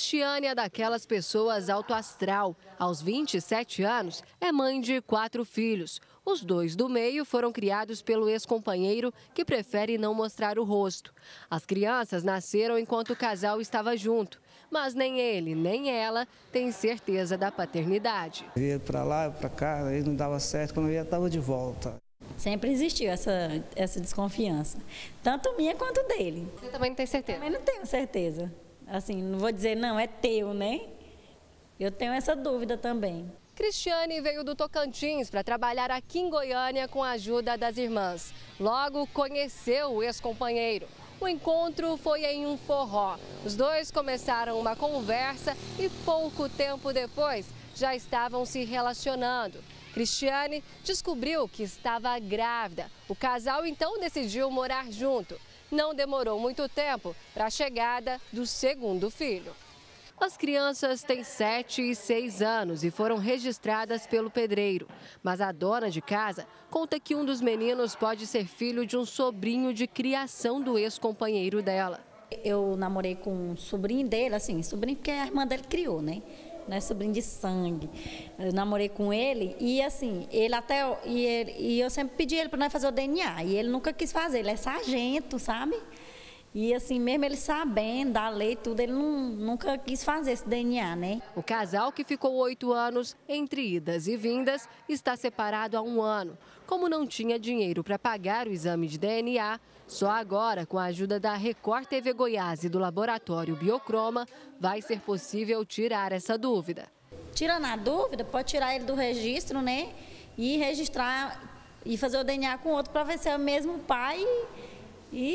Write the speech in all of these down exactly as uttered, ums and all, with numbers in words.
Cristiane é daquelas pessoas alto astral. Aos vinte e sete anos, é mãe de quatro filhos. Os dois do meio foram criados pelo ex-companheiro, que prefere não mostrar o rosto. As crianças nasceram enquanto o casal estava junto, mas nem ele, nem ela têm certeza da paternidade. Eu ia para lá, para cá, aí não dava certo, quando eu ia, estava de volta. Sempre existiu essa, essa desconfiança, tanto minha quanto dele. Você também não tem certeza? Também não tenho certeza. Assim, não vou dizer, não, é teu, né? Eu tenho essa dúvida também. Cristiane veio do Tocantins para trabalhar aqui em Goiânia com a ajuda das irmãs. Logo conheceu o ex-companheiro. O encontro foi em um forró. Os dois começaram uma conversa e pouco tempo depois já estavam se relacionando. Cristiane descobriu que estava grávida. O casal então decidiu morar junto. Não demorou muito tempo para a chegada do segundo filho. As crianças têm sete e seis anos e foram registradas pelo pedreiro. Mas a dona de casa conta que um dos meninos pode ser filho de um sobrinho de criação do ex-companheiro dela. Eu namorei com um sobrinho dele, assim, sobrinho porque a irmã dele criou, né? Não é sobrinho de sangue. Eu namorei com ele e assim, ele até e, ele, e eu sempre pedi ele para nós fazer o D N A e ele nunca quis fazer. Ele é sargento, sabe? E assim, mesmo ele sabendo da lei e tudo, ele não, nunca quis fazer esse D N A, né? O casal, que ficou oito anos entre idas e vindas, está separado há um ano. Como não tinha dinheiro para pagar o exame de D N A, só agora, com a ajuda da Record T V Goiás e do laboratório Biocroma, vai ser possível tirar essa dúvida. Tirando a dúvida, pode tirar ele do registro, né? E registrar e fazer o D N A com outro para ver se é o mesmo pai e...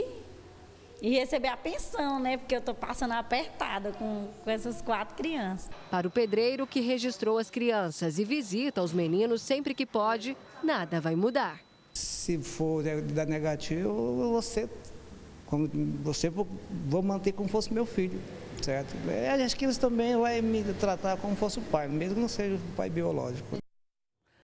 E receber a pensão, né? Porque eu estou passando apertada com, com essas quatro crianças. Para o pedreiro, que registrou as crianças e visita os meninos sempre que pode, nada vai mudar. Se for dar negativo, você, como você vou manter como fosse meu filho, certo? É, acho que eles também vão me tratar como fosse o pai, mesmo que não seja o pai biológico.